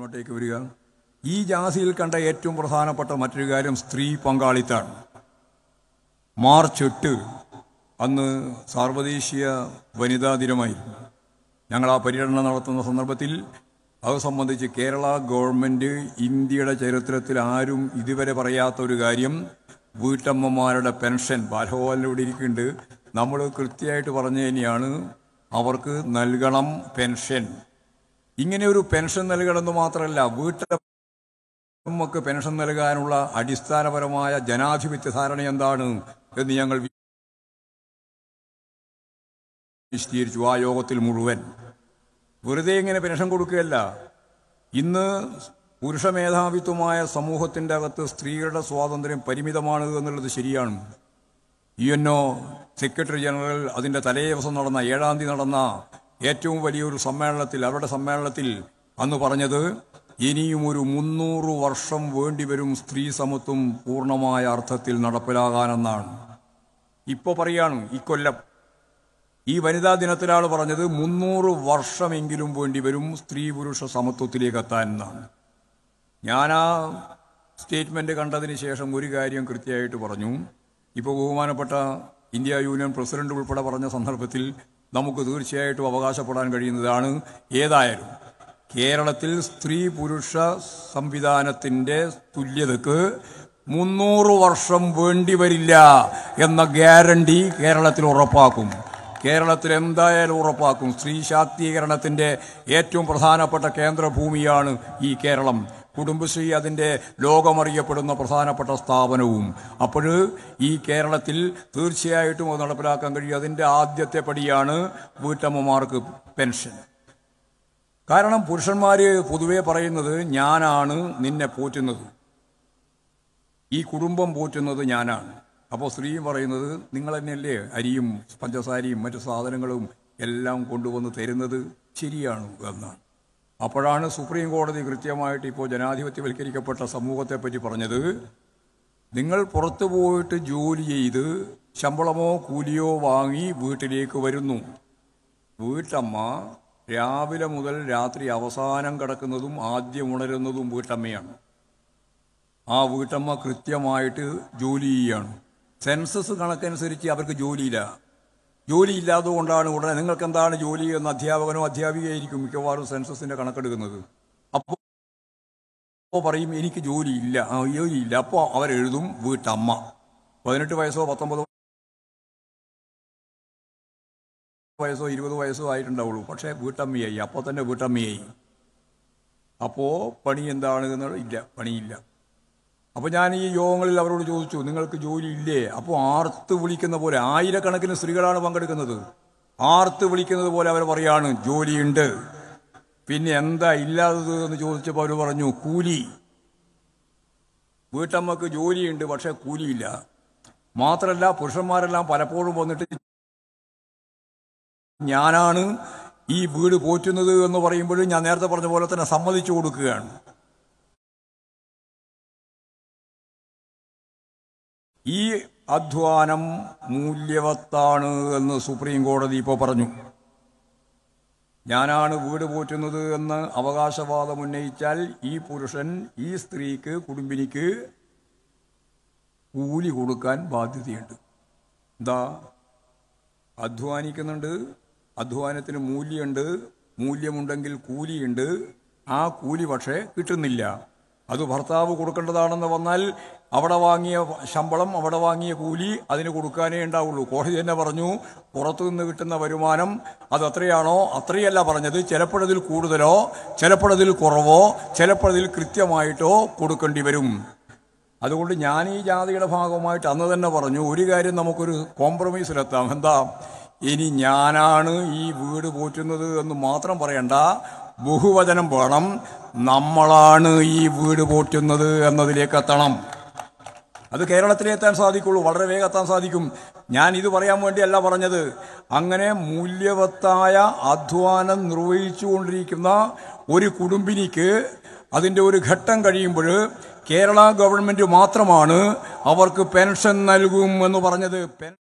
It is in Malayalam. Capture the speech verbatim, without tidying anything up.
മുന്നോട്ടേക്ക് വരിക. ഈ ജാഥയിൽ കണ്ട ഏറ്റവും പ്രധാനപ്പെട്ട മറ്റൊരു കാര്യം സ്ത്രീ പങ്കാളിത്താണ്. മാർച്ച് എട്ട് അന്ന് സാർവദേശീയ വനിതാ ദിനമായിരുന്നു. ഞങ്ങൾ ആ പര്യടനം നടത്തുന്ന സന്ദർഭത്തിൽ അത് സംബന്ധിച്ച് കേരള ഗവൺമെൻറ് ഇന്ത്യയുടെ ചരിത്രത്തിൽ ആരും ഇതുവരെ പറയാത്ത ഒരു കാര്യം, വീട്ടമ്മമാരുടെ പെൻഷൻ ബാലഭവനിലൂടെ ഇരിക്കുന്നുണ്ട്. നമ്മൾ കൃത്യമായിട്ട് പറഞ്ഞു തന്നെയാണ് അവർക്ക് നൽകണം പെൻഷൻ. ഇങ്ങനെ ഒരു പെൻഷൻ നൽകണമെന്ന് മാത്രമല്ല, വീട്ടമ്മക്ക് പെൻഷൻ നൽകാനുള്ള അടിസ്ഥാനപരമായ ജനാധിപത്യ ധാരണ എന്താണ് എന്ന് ഞങ്ങൾ വിശദീകരിച്ചു ആ യോഗത്തിൽ മുഴുവൻ. വെറുതെ ഇങ്ങനെ പെൻഷൻ കൊടുക്കുകയല്ല. ഇന്ന് പുരുഷ മേധാവിത്വമായ സമൂഹത്തിൻ്റെ അകത്ത് സ്ത്രീകളുടെ സ്വാതന്ത്ര്യം പരിമിതമാണ് എന്നുള്ളത് ശരിയാണ്. U N O secretary general അതിൻ്റെ തലേ ദിവസം നടന്ന ഏഴാം തീയതി നടന്ന ഏറ്റവും വലിയൊരു സമ്മേളനത്തിൽ അവരുടെ സമ്മേളനത്തിൽ അന്ന് പറഞ്ഞത്, ഇനിയും ഒരു മുന്നൂറ് വർഷം വേണ്ടിവരും സ്ത്രീ സമത്വം പൂർണ്ണമായ അർത്ഥത്തിൽ നടപ്പിലാകാനെന്നാണ്. ഇപ്പോൾ പറയാണ് ഇക്കൊല്ലം ഈ വനിതാ ദിനത്തിലാണ് പറഞ്ഞത് മുന്നൂറ് വർഷമെങ്കിലും വേണ്ടിവരും സ്ത്രീ പുരുഷ സമത്വത്തിലേക്ക് എത്താൻ എന്നാണ്. ഞാൻ ആ സ്റ്റേറ്റ്മെൻറ്റ് കണ്ടതിന് ശേഷം ഒരു കാര്യം കൃത്യമായിട്ട് പറഞ്ഞു. ഇപ്പോൾ ബഹുമാനപ്പെട്ട ഇന്ത്യ യൂണിയൻ പ്രസിഡന്റ് ഉൾപ്പെടെ പറഞ്ഞ സന്ദർഭത്തിൽ നമുക്ക് തീർച്ചയായിട്ടും അവകാശപ്പെടാൻ കഴിയുന്നതാണ്, ഏതായാലും കേരളത്തിൽ സ്ത്രീ പുരുഷ സംവിധാനത്തിൻ്റെ തുല്യതക്ക് മുന്നൂറ് വർഷം വേണ്ടിവരില്ല എന്ന ഗ്യാരണ്ടി കേരളത്തിൽ ഉറപ്പാക്കും. കേരളത്തിൽ എന്തായാലും ഉറപ്പാക്കും. സ്ത്രീ ശാക്തീകരണത്തിൻ്റെ ഏറ്റവും പ്രധാനപ്പെട്ട കേന്ദ്രഭൂമിയാണ് ഈ കേരളം. കുടുംബശ്രീ അതിൻ്റെ ലോകമറിയപ്പെടുന്ന പ്രധാനപ്പെട്ട സ്ഥാപനവും. അപ്പോൾ ഈ കേരളത്തിൽ തീർച്ചയായിട്ടും അത് നടപ്പിലാക്കാൻ കഴിയും. അതിൻ്റെ ആദ്യത്തെ പടിയാണ് വീട്ടമ്മമാർക്ക് പെൻഷൻ. കാരണം പുരുഷന്മാർ പൊതുവേ പറയുന്നത്, ഞാനാണ് നിന്നെ പോറ്റുന്നത്, ഈ കുടുംബം പോറ്റുന്നത് ഞാനാണ്. അപ്പോൾ സ്ത്രീയും പറയുന്നത്, നിങ്ങൾ തന്നെയല്ലേ അരിയും പഞ്ചസാരയും മറ്റു സാധനങ്ങളും എല്ലാം കൊണ്ടുവന്ന് തരുന്നത്, ശരിയാണ് എന്നാണ്. അപ്പോഴാണ് സുപ്രീം കോടതി കൃത്യമായിട്ട് ഇപ്പോൾ ജനാധിപത്യവൽക്കരിക്കപ്പെട്ട സമൂഹത്തെപ്പറ്റി പറഞ്ഞത്, നിങ്ങൾ പുറത്തു പോയിട്ട് ജോലി ചെയ്ത് ശമ്പളമോ കൂലിയോ വാങ്ങി വീട്ടിലേക്ക് വരുന്നു. വീട്ടമ്മ രാവിലെ മുതൽ രാത്രി അവസാനം കിടക്കുന്നതും ആദ്യം ഉണരുന്നതും വീട്ടമ്മയാണ്. ആ വീട്ടമ്മ കൃത്യമായിട്ട് ജോലി ചെയ്യുകയാണ്. സെൻസസ് കണക്കനുസരിച്ച് അവർക്ക് ജോലിയില്ല. ജോലിയില്ലാതെ കൊണ്ടാണ് ഉടനെ നിങ്ങൾക്ക് എന്താണ് ജോലി എന്ന് അധ്യാപകനോ അധ്യാപികയായിരിക്കും മിക്കവാറും സെൻസസിൻ്റെ കണക്കെടുക്കുന്നത്. അപ്പോൾ പറയും എനിക്ക് ജോലിയില്ല, ജോലിയില്ല. അപ്പോൾ അവരെഴുതും വീട്ടമ്മ. പതിനെട്ട് വയസ്സോ പത്തൊമ്പതോ വയസ്സോ ഇരുപത് വയസ്സോ ആയിട്ടുണ്ടാവുള്ളൂ, പക്ഷേ വീട്ടമ്മയായി. അപ്പോൾ തന്നെ വീട്ടമ്മയായി. അപ്പോൾ പണി എന്താണ് എന്നുള്ളത് ഇല്ല, പണിയില്ല. അപ്പോൾ ഞാൻ ഈ യോഗങ്ങളിൽ അവരോട് ചോദിച്ചു, നിങ്ങൾക്ക് ജോലി ഇല്ലേ? അപ്പോൾ ആർത്ത് വിളിക്കുന്ന പോലെ, ആയിരക്കണക്കിന് സ്ത്രീകളാണ് പങ്കെടുക്കുന്നത്, ആർത്ത് വിളിക്കുന്നത് പോലെ അവർ പറയാണ് ജോലിയുണ്ട്. പിന്നെ എന്താ ഇല്ലാത്തത് എന്ന് ചോദിച്ചപ്പോൾ അവർ പറഞ്ഞു കൂലി. വീട്ടമ്മക്ക് ജോലിയുണ്ട്, പക്ഷേ കൂലിയില്ല. മാത്രമല്ല പുരുഷന്മാരെല്ലാം പലപ്പോഴും വന്നിട്ട് ഞാനാണ് ഈ വീട് പോറ്റുന്നത് എന്ന് പറയുമ്പോഴും ഞാൻ നേരത്തെ പറഞ്ഞ പോലെ തന്നെ സമ്മതിച്ചു കൊടുക്കുകയാണ്. ഈ അധ്വാനം മൂല്യവത്താണ് എന്ന് സുപ്രീം കോടതി ഇപ്പോൾ പറഞ്ഞു. ഞാനാണ് വീട് പോറ്റുന്നത് എന്ന് അവകാശവാദം ഉന്നയിച്ചാൽ ഈ പുരുഷൻ ഈ സ്ത്രീക്ക് കുടുംബിനിക്ക് കൂലി കൊടുക്കാൻ ബാധ്യതയുണ്ട്. എന്താ? അധ്വാനിക്കുന്നുണ്ട്, അധ്വാനത്തിന് മൂല്യമുണ്ട്, മൂല്യമുണ്ടെങ്കിൽ കൂലിയുണ്ട്. ആ കൂലി പക്ഷേ കിട്ടുന്നില്ല. അത് ഭർത്താവ് കൊടുക്കേണ്ടതാണെന്ന് വന്നാൽ അവിടെ വാങ്ങിയ ശമ്പളം, അവിടെ വാങ്ങിയ കൂലി അതിന് കൊടുക്കാനേ ഉണ്ടാവുള്ളൂ. കോടതി തന്നെ പറഞ്ഞു പുറത്തുനിന്ന് കിട്ടുന്ന വരുമാനം അത് എത്രയാണോ അത്രയല്ല പറഞ്ഞത്, ചിലപ്പോഴതിൽ കൂടുതലോ ചിലപ്പോഴതിൽ കുറവോ ചിലപ്പോഴതിൽ കൃത്യമായിട്ടോ കൊടുക്കേണ്ടി വരും. അതുകൊണ്ട് ഞാൻ ഈ ജാതിയുടെ ഭാഗമായിട്ട് അന്ന് തന്നെ പറഞ്ഞു, ഒരു കാര്യം നമുക്കൊരു കോംപ്രമൈസിലെത്താം. എന്താ? ഇനി ഞാനാണ് ഈ വീട് പോറ്റുന്നത് എന്ന് മാത്രം പറയണ്ട, ബഹുവചനം വേണം, നമ്മളാണ് ഈ വീട് പോറ്റുന്നത് എന്നതിലേക്ക് എത്തണം. അത് കേരളത്തിലെത്താൻ സാധിക്കുള്ളൂ, വളരെ വേഗം എത്താൻ സാധിക്കും. ഞാൻ ഇത് പറയാൻ വേണ്ടിയല്ല പറഞ്ഞത്. അങ്ങനെ മൂല്യവത്തായ അധ്വാനം നിർവഹിച്ചുകൊണ്ടിരിക്കുന്ന ഒരു കുടുംബിനിക്ക് അതിൻ്റെ ഒരു ഘട്ടം കഴിയുമ്പോൾ കേരള ഗവൺമെൻറ് മാത്രമാണ് അവർക്ക് പെൻഷൻ നൽകും എന്ന് പറഞ്ഞത്.